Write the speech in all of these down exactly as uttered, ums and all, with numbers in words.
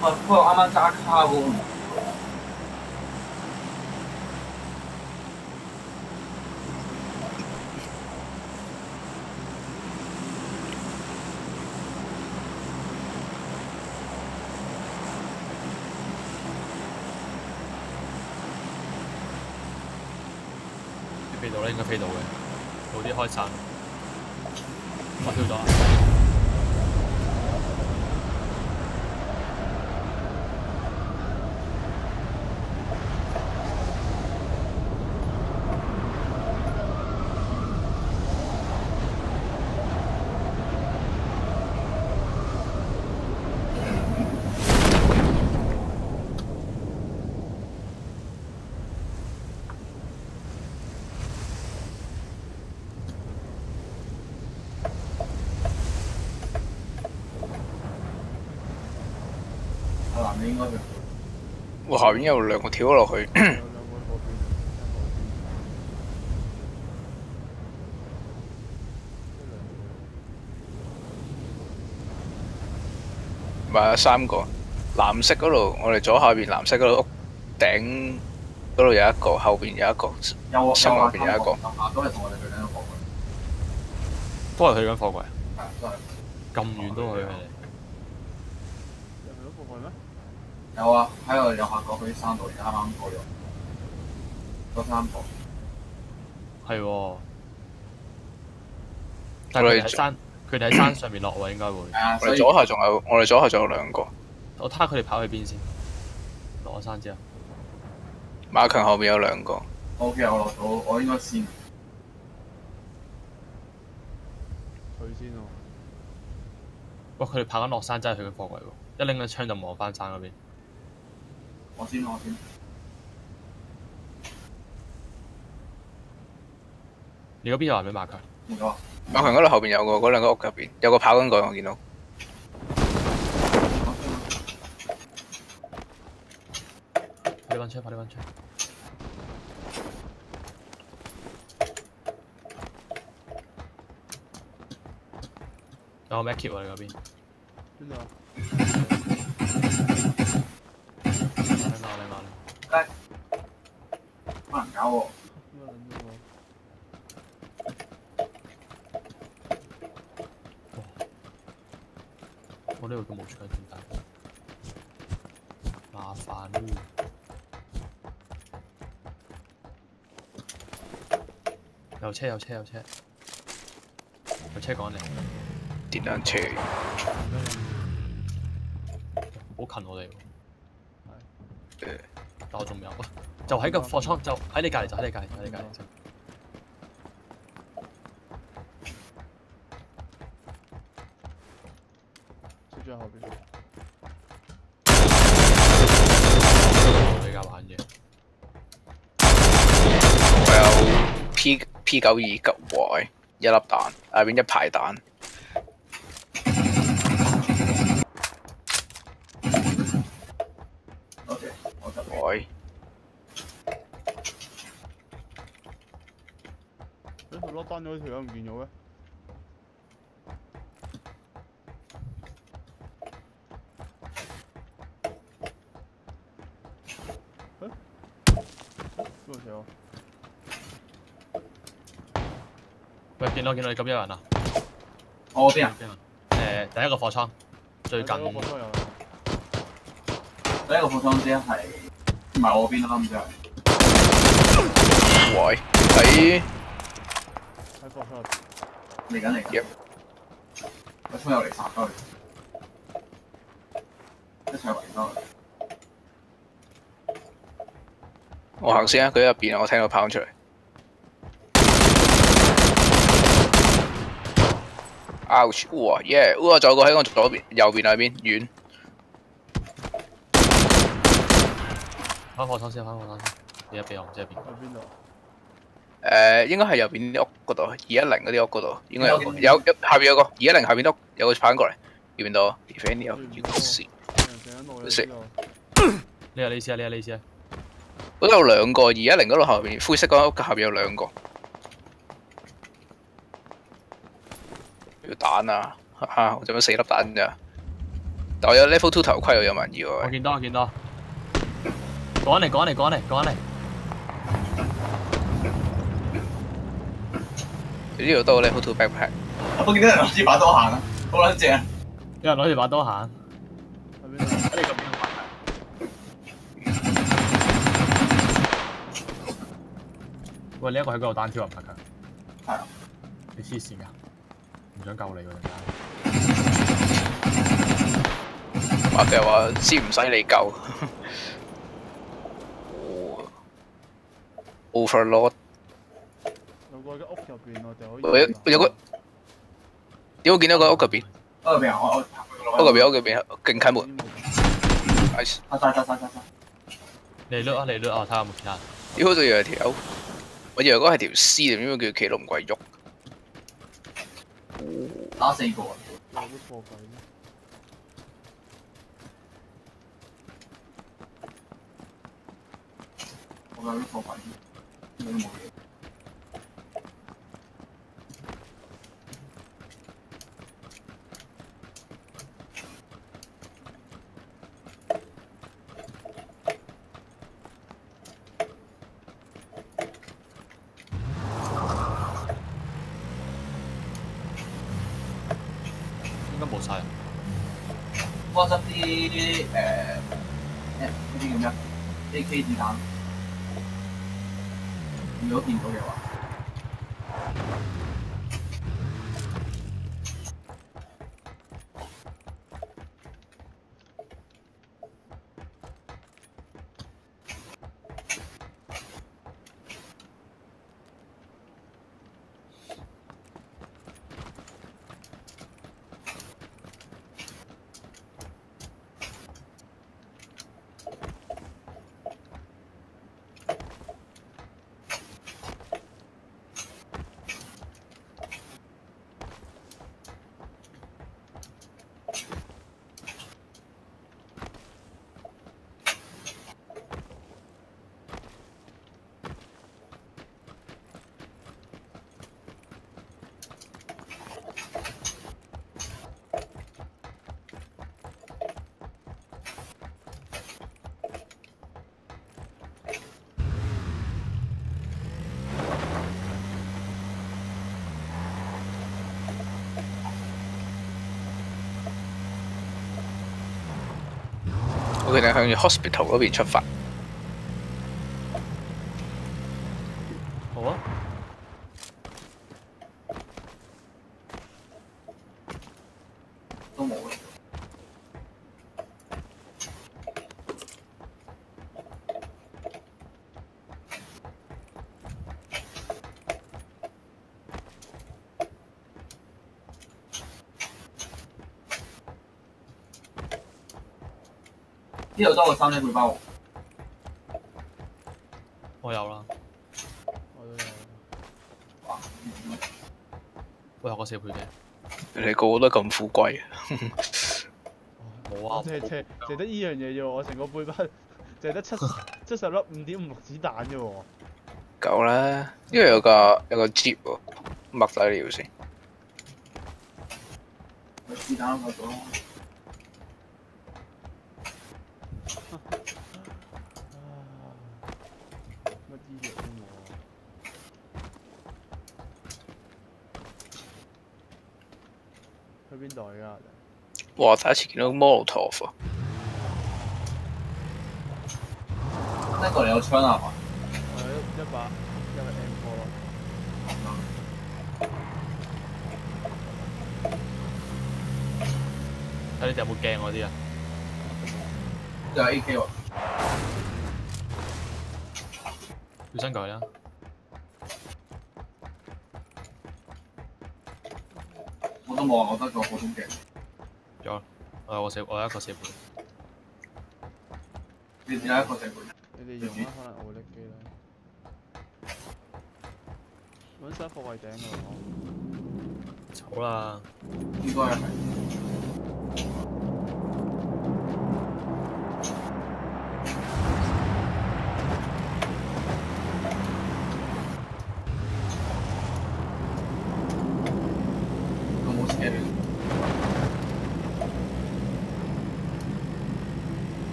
喂，不過啱啱揸卡喎。 飛到啦，應該飛到嘅，早啲開傘。我跳咗。 哇！下邊有兩個跳咗落去。唔係啊，三個。藍色嗰度，我哋左下邊藍色嗰度屋頂嗰度有一個，後邊有一個，身後邊有一個。 都係同我哋去緊個貨櫃。 都係去緊貨櫃。 係，都係。 咁遠都去佢哋。 有去咗貨櫃咩？ 有啊，喺我哋右下角嗰啲山度，而家啱啱過咗。嗰三個。 係喎。但係佢哋喺山，佢哋喺山上面落喎，應該會。 我哋左下仲有，我哋左下仲有兩個。 我睇下佢哋跑去邊先。落咗山之後。 馬強後邊有兩個。 O K， 我落到，我應該先。 佢先喎。 哇！佢哋跑緊落山，真係去緊貨櫃喎！一拎咗槍就望翻山嗰邊。 我先，我先。 你嗰邊有人俾馬強？ 冇啊。 馬強嗰度後邊有個，嗰兩個屋入邊有個跑緊過，我見到。 快啲揾槍！快啲揾槍！有個 Mac 喎，你嗰邊？ 邊度啊？ 你罵你罵你！ 誒，好難搞喎。 邊個撚咗我？ 我呢度都冇槍點解？麻煩喎！有車有車有車，有車趕嚟。 電單車。 好近我哋喎。 誒。 但我仲有，就喺個貨倉，就喺你隔離，就喺你隔離，喺你隔離就。 出咗後邊。 比較玩嘢。 我有 P P 九二急壞一粒彈，下邊一排彈。喂。 誒，佢落單咗條友唔見咗嘅。誒？邊度條啊？ 喂，見到見到你咁有人啊！ 我邊啊？ 誒，第一個貨倉最近。 第一個貨倉有。 第一個貨倉先係唔係我邊啦？咁就係。 喂，喺喺貨倉入邊。 嚟緊嚟緊。我衝入嚟殺咗佢，一齊圍咗佢。 我行先啊！佢喺入邊，我聽到跑出嚟。Ouch！ 哇耶！哇，仲有個喺我左邊、右邊嗰邊遠。 翻貨倉先，翻貨倉先。你一邊我唔知喺邊。 喺邊度？ 誒，應該係右邊啲屋嗰度，二一零嗰啲屋嗰度，應該有個，有有下邊有個二一零下邊屋有個跑緊過嚟，見唔見到 ？If any of you can see，食。 你啊，你試啊，你啊，你試啊。 嗰度有兩個，二一零嗰度後邊灰色嗰屋下邊有兩個。要彈啊！哈哈，我仲有四粒彈咋。 但我有 level two 頭盔，我有萬二喎。 我見到我見到，趕嚟趕嚟趕嚟趕嚟！ 呢度都有 level two backpack。 我見到人攞住把刀行啊，好撚正！ 有人攞住把刀行。 喺邊度？ 喺你嗰邊。喂，你一個喺嗰度單挑啊，柏強。 係啊。 你黐線㗎？唔想救你喎，陣間。 或者話知唔使你救。Overlord。 有個喺屋入邊，我哋可以。有有個有冇見到個屋入邊？ 屋入邊啊！我我屋入邊屋入邊勁開門。Nice。 啊！晒晒晒晒晒！ 你掠啊！你掠啊！睇下有冇其他。 屌，好似有條，我以為嗰係條屍定點解叫企到唔鬼喐？ 打四個啊！ 有啲貨櫃咩？ 我有啲貨櫃，應該都冇嘢。 應該冇晒。 幫執啲誒誒嗰啲叫咩啊 ？A K 子彈，如果見到嘅話。 我決定向住 hospital 嗰邊出發。 好啊。 都冇嘅。呢度多個三隻背包。 我有啦。 我都有。 哇！ 我有個四倍嘅。 你哋個個都咁富貴。 冇啊！ 淨係淨得依樣嘢啫喎，我成個背包淨係得七七十粒五點五六子彈啫喎。 夠啦，因為有個有個 jeep 喎，擘低你條先。 子彈嗰度。 乜醫藥都冇啊！去邊度而家？ 哇！第一次見到 Molotov 啊！ 呢個你有槍啊嘛？ 我有一把一把 M 四咯。 睇你哋有冇鏡嗰啲啊？ 有 A K 喎。 要新佢啦。 我都冇啊，我得個普通嘅。 有，我有個四，我有一個四倍。 你只有一個四倍。 你哋用啦，可能我會拎機啦。揾晒貨櫃頂㗎喎。 好啦。 應該係。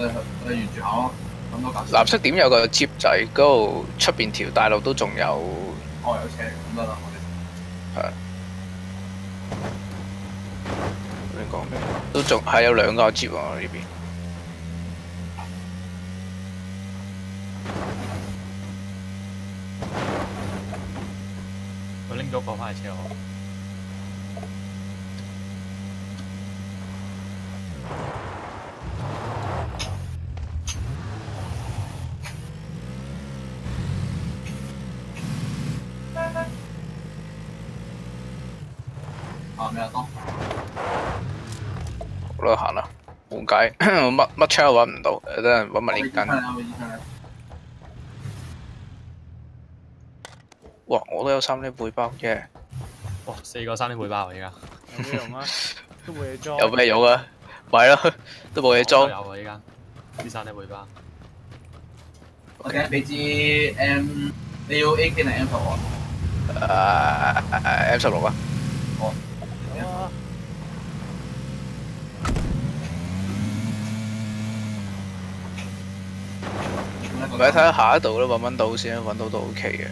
哋我哋沿住行咯，咁多架。 藍色點有個接仔，嗰度出邊條大路都仲有。 哦，有車咁得啦，我哋。係。 你講咩？都仲係有兩個接喎呢邊。 我拎咗個翻嚟車我。 啊咩啊當？ 好啦，行啦，換街，乜乜車都揾唔到，等陣揾埋呢間。哇！我都有三啲背包嘅。 哇！四個三啲背包而家。 有咩用啊？都冇嘢裝。 有咩用啊？咪咯，都冇嘢裝。 有啊！依家啲三啲背包。 我請俾支 M， 你要 A K 定 M 十六啊？誒 M 十六啊。 哦。 啊！ 唔係睇下下一度啦，揾揾到先，揾到都 OK 嘅。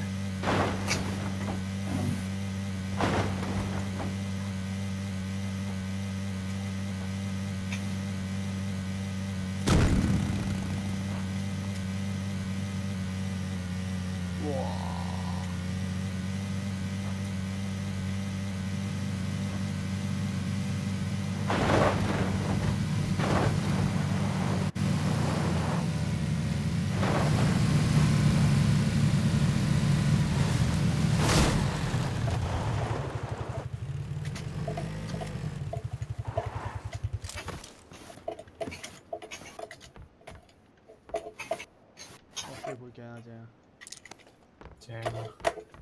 飛背鏡啊正。 正啊！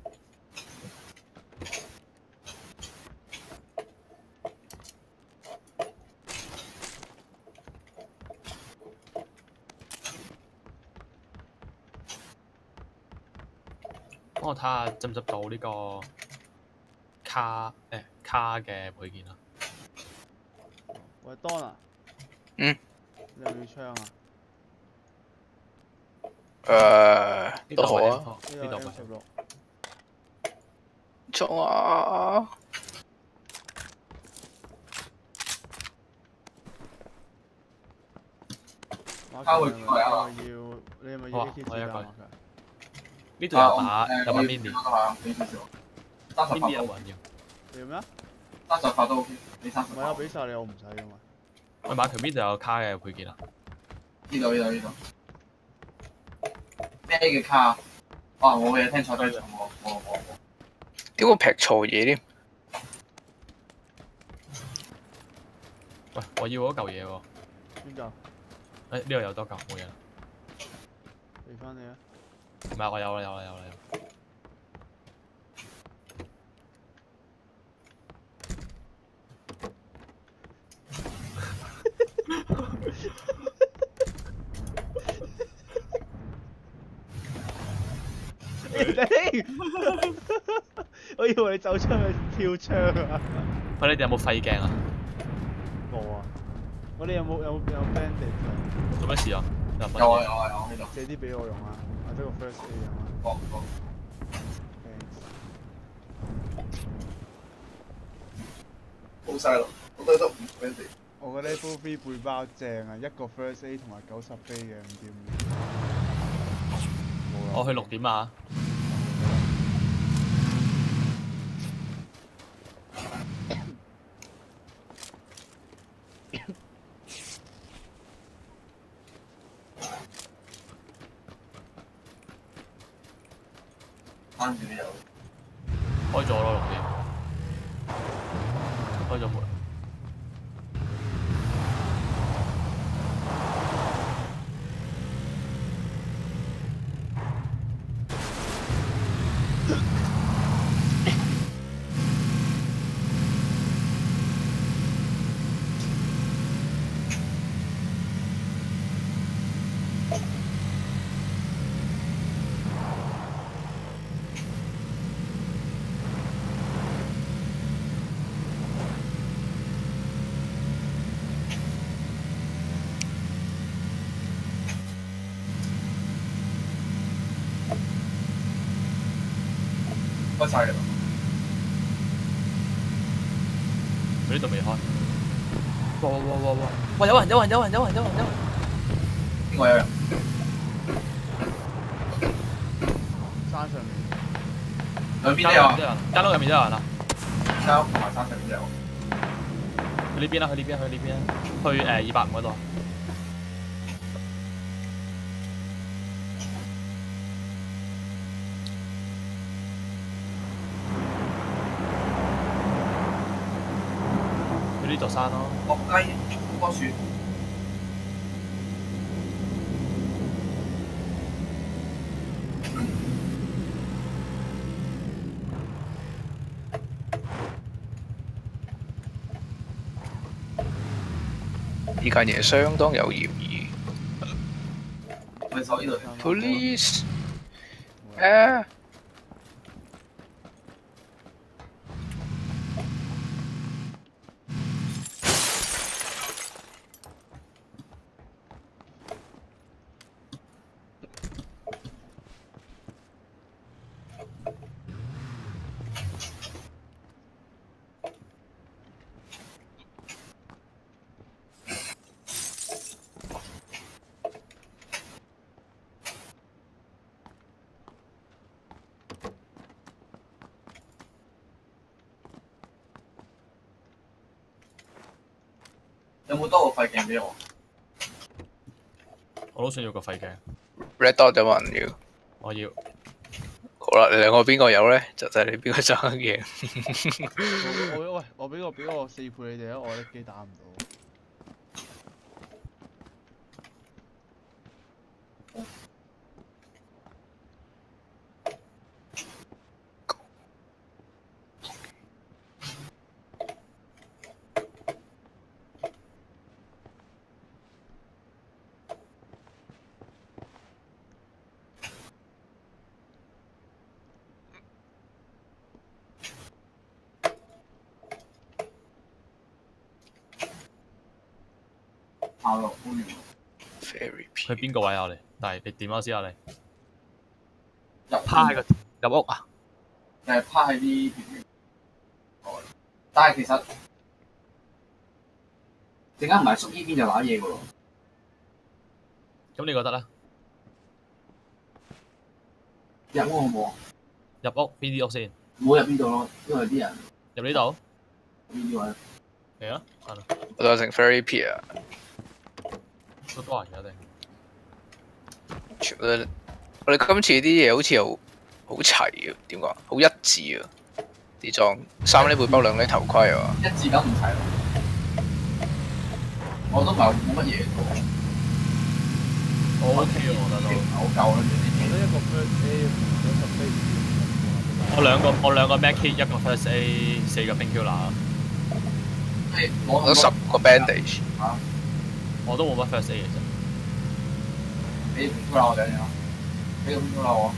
幫我睇下執唔執到呢個卡誒卡嘅配件啊！ 喂 Don 啊， 嗯。 你有冇要槍啊？ 誒，都好啊。 呢度 M 十六。 衝啊！ 卡會邊個啊？要你係咪要 A K 子彈啊？ 呢度有把有把 mini，mini 有冇人要？ 你要咩啊？ 三十發都 OK， 你三十。 唔係啊，俾晒你，我唔使噶嘛。 我買條 mini 有卡嘅配件啊！ 呢度呢度呢度。咩嘅卡？哦，我嘅聽錯咗咗，我我我我。 點解劈錯嘢添？ 喂，我要嗰嚿嘢喎。 邊嚿？ 誒呢度有多嚿冇嘢啦。 俾翻你啊！ 唔係，我有啦有啦有啦有。 我以為你走出去跳窗啊！ 喂，你哋有冇廢鏡啊？ 冇啊！我哋有冇有有 bandage 啊？ 做咩事啊？有啊有啊有啊呢度。 借啲俾我用啊！或者個 first aid 用啊！ 哦好。好晒咯，我覺得唔 bandage。 我覺得 level three 背包正啊，一個 first aid 同埋九十飛嘅唔掂。 我去六點啊！ 關住有。 開咗咯六點，開咗門。 開晒啦。 佢呢度未開。哇哇哇哇哇！哇！有人有人有人有人有人有人！ 邊個有人？ 山上面。 兩邊都有啊。 間屋入面都有人啊！ 間屋同埋山上面都有。 去呢邊啦，去呢邊，去呢邊，去誒二百五嗰度。去呢座山咯。 落雞棵樹。 呢間嘢相當有嫌疑。 咪手呢度。 Police， 誒。 有冇多個肺鏡俾我？ 我都想要個肺鏡。 Red dot 有冇人要？ 我要。 好啦，你兩個邊個有咧？就睇你邊個爭贏。 我喂，我俾個俾個四倍你哋啊！我啲機打唔到。 下落好遠。 Very 去邊個位啊？我哋，但係你點啊先啊？你入趴喺個入屋啊？ 誒趴喺啲條面。但係其實陣間唔係縮依邊就揦嘢㗎喎。 咁你覺得咧？ 入屋好唔好啊？ 入屋邊啲屋先？ 唔好入邊度咯，因為啲人入呢度？ 呢啲位。 嚟啊！係啦。 我當成 Very Pier。 都多人嘅一定。 全部都，我哋今次啲嘢好似好好齊啊，點講？好一致啊！啲裝三呢背包兩呢頭盔啊！ 一致咁唔齊咯。我都唔係冇乜嘢做。 我 OK 喎，我覺得都。 好夠啦， 我得一個 first A， 兩個 base。 我兩個我兩個 Mac Kit， 一個 First A， 四個 Painkiller。 攞十個 bandage。 我都冇乜 First A 其實。 俾 Painkiller 我哋啊！俾個 Painkiller 我。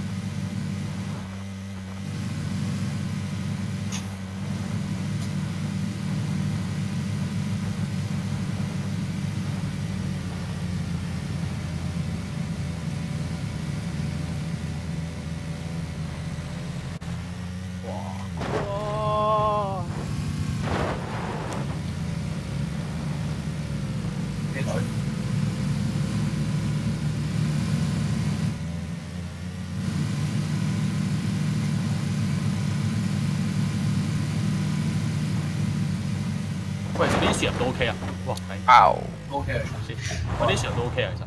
喂，呢啲樹入都 OK 啊！哇，係。 Ow。 OK 嚟先，喂，呢啲樹入都 OK 啊，其實。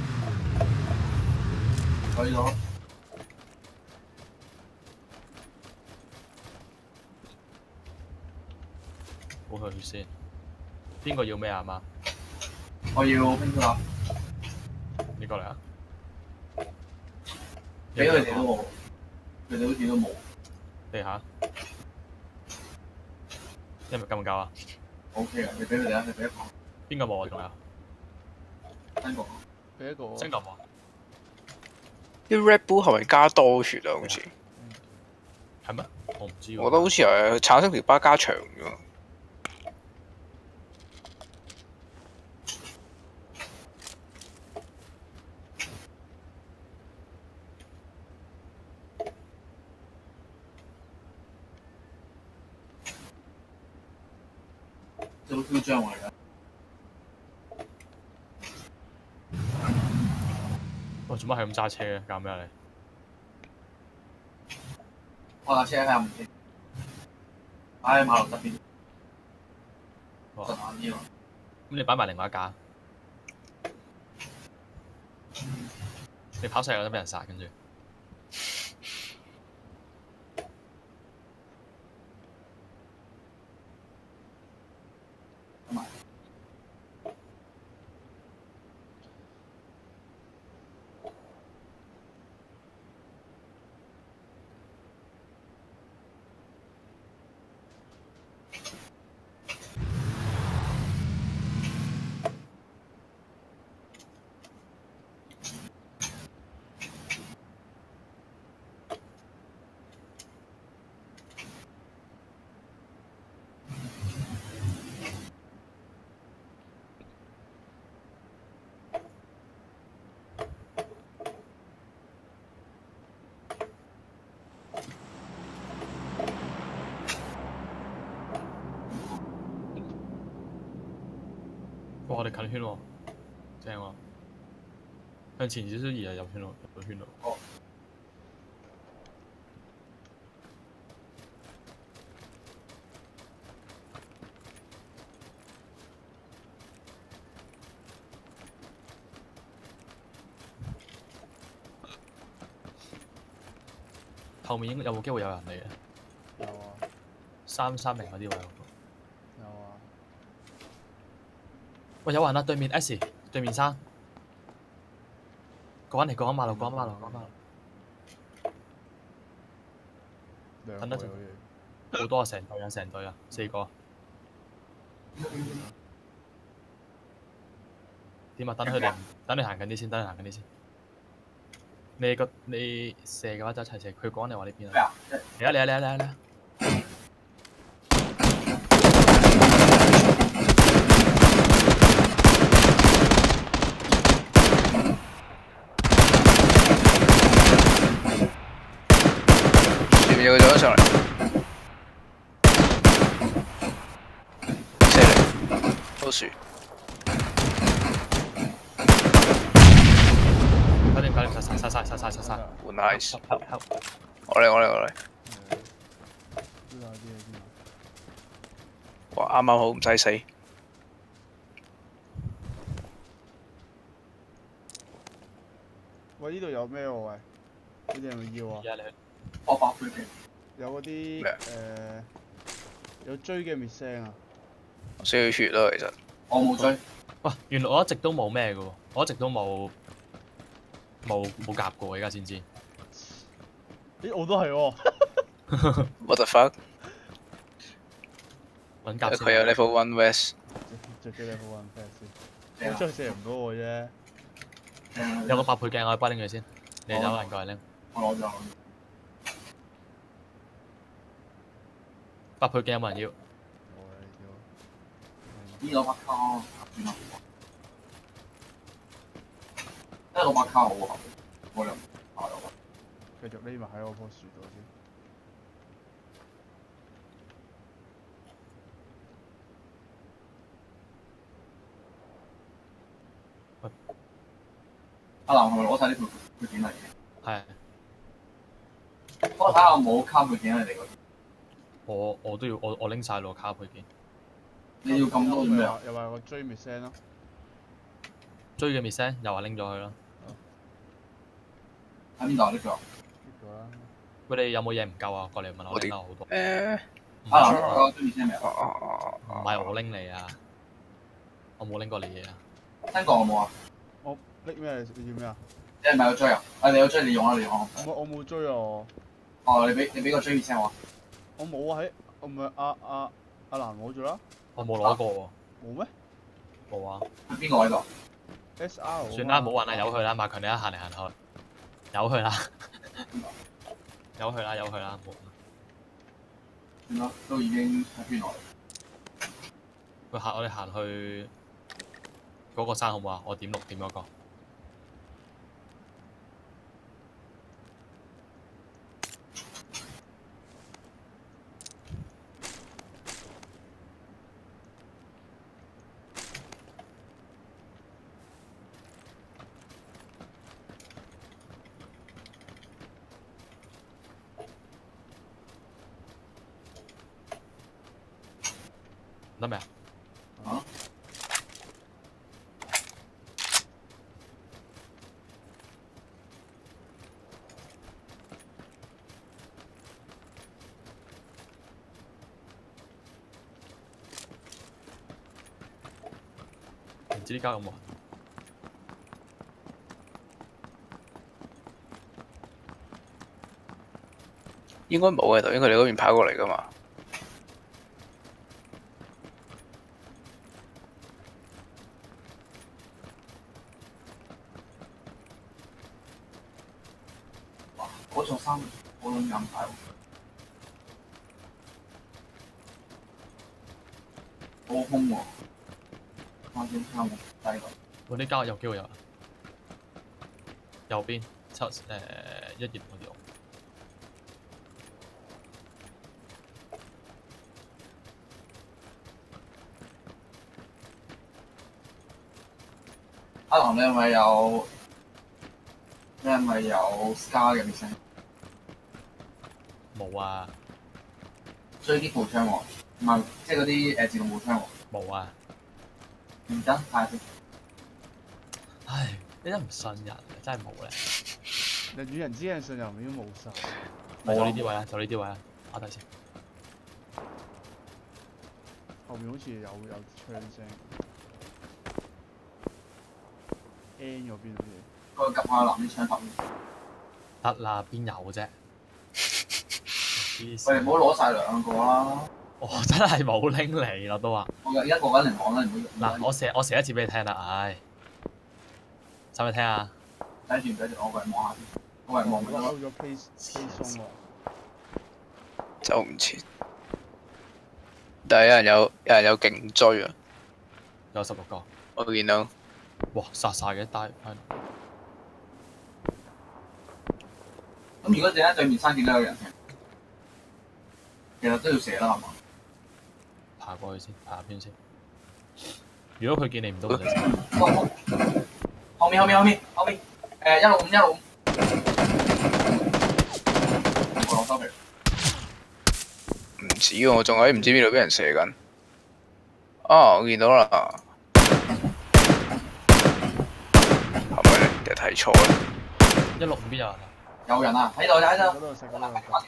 可以咯。 補佢血先。邊個要咩啊？媽？ 我要 Painkiller。 你過嚟啊！ 俾佢哋都冇，佢哋好似都冇。 地下。一咪夠唔夠啊 ？O K 啊，你俾佢哋啊，你俾一個。 邊個冇啊？仲有？ 新個。 俾一個。 新個冇啊？ 啲 Red Bull 係咪加多血啊？好似。 係咩？我唔知喎。 我覺得好似係產生條巴加長㗎。 都都張嚟嘅。 喂，做乜係咁揸車嘅？搞咩你？ 我架車喺後面先，擺喺馬路側邊。 哇！ 實眼啲喎。 咁你擺埋另外一架，你跑上去有得俾人殺，跟住。哇！我哋近圈喎，正喎，向前少少移就入圈咯，入到圈咯。 哦。 後面應該有冇機會有人嚟嘅？ 有啊。 三三零嗰啲位。有啊。 喂，有人啦！對面 S， 對面山，過緊嚟，過緊馬路，過緊馬路，過緊馬路。等得陣，好多啊！成隊啊，成隊啊，四個。點啊？等佢哋，等你行近啲先，等你行近啲先。你個你射嘅話就一齊射，佢講你話呢邊啊？嚟啊嚟啊嚟啊嚟啊嚟啊！ 前面有個走咗上嚟，射嚟，好樹。 搞掂搞掂，殺殺殺殺殺殺殺殺！ 換 nice， 我嚟我嚟我嚟。哇！啱啱好唔使死。 喂，呢度有咩喎？喂，你哋係咪要啊？ 我百倍嘅。 有嗰啲誒有追嘅滅聲啊！ 我需要血咯，其實。 我冇追。 哇！原來我一直都冇咩嘅喎，我一直都冇冇冇夾過，而家先知。 咦！我都係喎。 What the fuck？ 揾夾先。 佢有 level one vest。 最最 level one vest 先。我真係射唔到我啫。 有個八倍鏡，我去幫拎佢先。你有人過嚟拎。 我攞咗。 八倍鏡有冇人要？ 呢攞把卡，算啦。一攞把卡好啊，我又爬落。 繼續匿埋喺我棵樹度先。 阿南係咪攞晒呢條配件嚟嘅？ 係。 我睇下有冇卡配件喺你嗰邊。 我我都要，我我拎晒落卡配件。 你要咁多做咩啊？ 又話個追滅聲咯。 追嘅滅聲，又話拎咗佢啦。 喺邊度啊？呢個？呢個啦。 佢哋有冇嘢唔夠啊？過嚟問我拎啦，好多。 誒。 阿南個追滅聲未啊？ 唔係我拎你啊！我冇拎過你嘢啊。 聽過我冇啊？ 我拎咩？你要咩啊？ 你係咪有追啊？啊！你有追，你用啊！你用啊！ 我我冇追啊！ 哦，你俾你俾個追滅聲我。 我冇啊！喺我唔係阿阿阿蘭攞咗啦。 我冇攞過喎。 冇咩？ 冇啊。 邊個喺度 ？S R。 算啦，唔好玩啦，由佢啦，馬強你一行嚟行去，由佢啦，由佢啦，由佢啦，冇。 算啦，都已經喺圈內。 喂，行我哋行去嗰個山好唔好啊？我點六點嗰個。 得未啊？ 啊！ 唔知呢間有冇人？ 應該冇喺度，因為佢哋嗰邊跑過嚟噶嘛。 哇！嗰座山好撚咁大喎，好空喎，啱先啱喎，低落。 我呢間有機會有。右邊七誒一頁嗰條。 阿龍，你係咪有？你係咪有 Scar 嘅聲？ 冇啊！ 追啲步槍喎，唔係即係嗰啲誒自動步槍喎。 冇啊！ 唔得，睇下先。 唉，你真唔信人，真係冇咧。 人與人之間嘅信任已經冇晒。 咪就呢啲位啦，就呢啲位啦，打睇先。 後面好似有有槍聲。N 嗰邊好似。 佢夾下攬啲槍頭。 得啦，邊有啫？ 我哋唔好攞晒兩個啦。 我真係冇拎嚟咯，都話。 我而家個緊嚟講啦，唔好。 嗱，我寫我寫一次俾你聽啦，唉。使唔使聽啊？ 睇住唔睇住，我過嚟望下先。我過嚟望咪得咯。 收咗 P P 鬆喎。 走唔切。但係有人有有人有勁追啊！ 有十六個。 我見到。 哇！殺晒嘅，但係咁如果陣間對面山見到有人，其實都要射啦，係嘛？ 爬過去先，爬下邊先。如果佢見你唔到，我哋先。 後面後面後面後面，誒一六五一六五。我攞收皮。 唔止喎，我仲喺唔知邊度俾人射緊。啊！我見到啦。係咪咧？定係睇錯咧？ 一六五邊有人啊？ 有人啊！喺度喺度。 嗰度食嗰度食。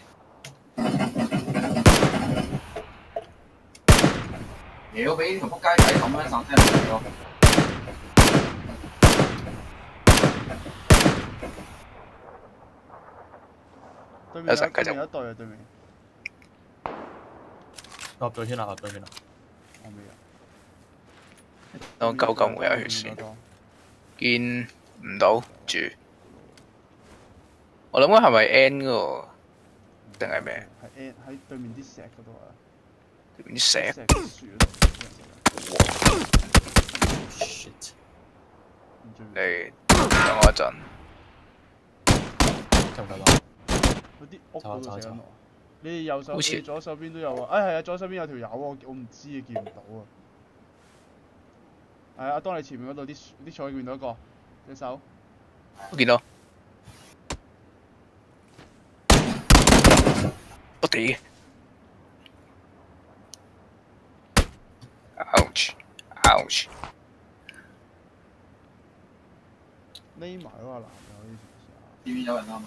屌！俾條撲街仔咁樣散聲嚟咗。 對面有對面有一隊啊！對面。 入咗圈啦！入咗圈啦！ 我未有。 等我救救我有血先。見唔到住。我諗緊係咪 N 嗰個，定係咩？ 係 N 喺對面啲石嗰度啊。 對面啲石。 石樹嗰度。 shit！ 你等我一陣。 夠唔夠多？ 嗰啲屋嗰度射緊我。你哋右手、你左手邊都有啊！哎係啊，左手邊有條友啊，我我唔知啊，見唔到啊。係啊，當你前面嗰度啲啲草見唔到一個隻手。 我見到。我哋。ouch！ouch！ 匿埋嗰個男嘅好似呢邊有人啱。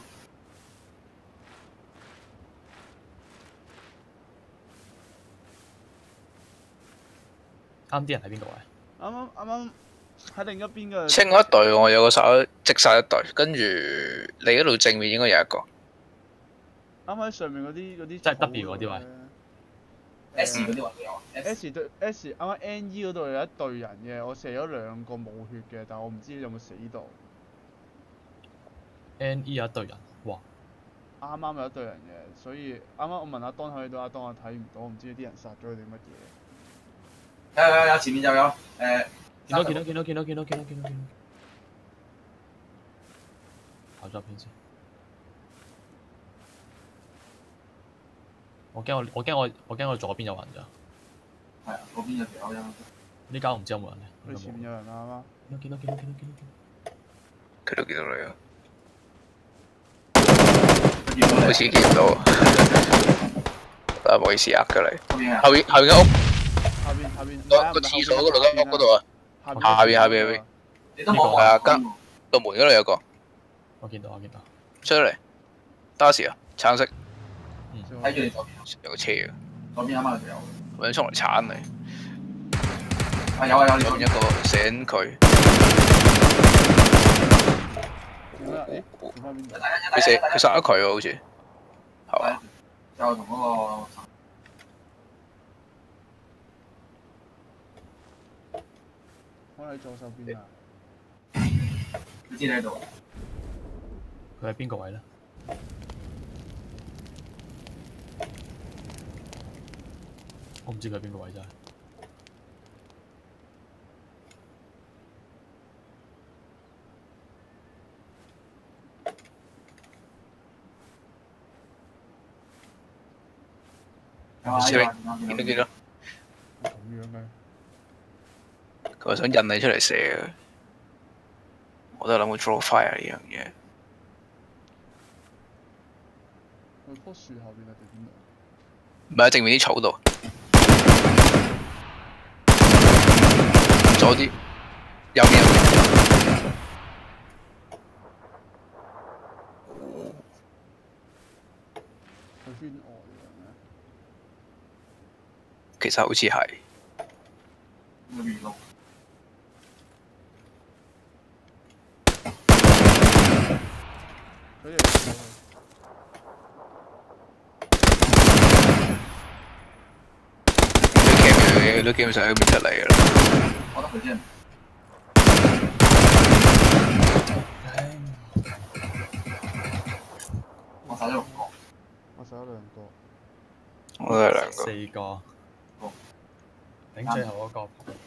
啱啲人喺邊度啊？ 啱啱啱啱喺另一邊嘅。 清嗰一隊，我有個手積晒一隊，跟住你嗰度正面應該有一個。 啱喺上面嗰啲嗰啲。 即係 W 嗰啲位。 S 嗰啲位有啊。 S 對 S 啱啱 N E 嗰度有一隊人嘅，我射咗兩個冇血嘅，但係我唔知有冇死到。 N E 有一隊人，哇！ 啱啱有一隊人嘅，所以啱啱我問阿當喺度，阿當我睇唔到，我唔知啲人殺咗佢哋乜嘢。 有有有，前面就有誒。 見到見到見到見到見到見到見到見到。跑咗片先。我驚我我驚我我驚我左邊有人咋。 係啊，嗰邊有條友啫。 呢間我唔知有冇人咧。 你前面有人啊啱啱。 見到見到見到見到見到。 佢都見到你啊！好似見唔到。啊，唔好意思呃咗你。後邊後邊嘅屋。 下邊下邊， 個個廁所嗰度間屋嗰度啊，下邊下邊下邊。 你都冇係啊，間道門嗰度有個。 我見到我見到。 出嚟，打時啊，橙色。 睇住你左邊。 有個車嘅。 左邊啱啱就有。 揾衝嚟鏟你。 啊有啊有，你揾一個醒佢。佢射佢殺咗佢喎，好似。係嘛？ 就同嗰個。 我喺左手邊啊！ 你知你喺度？ 佢喺邊個位咧？我唔知佢喺邊個位真係。 小明，見到見到。 咁樣嘅。 佢話想引你出嚟射嘅，我都諗過 draw fire 呢樣嘢。 佢棵樹後邊係定邊度？ 唔係喺正面啲草度，左啲，右邊右邊。 佢圈外嘅咩？ 其實好似係。 佢哋佢都基本上喺嗰邊出嚟㗎啦。 我覺得佢先。我殺咗六個。 我殺咗兩個。 我都係兩個。 四個。頂最後嗰個。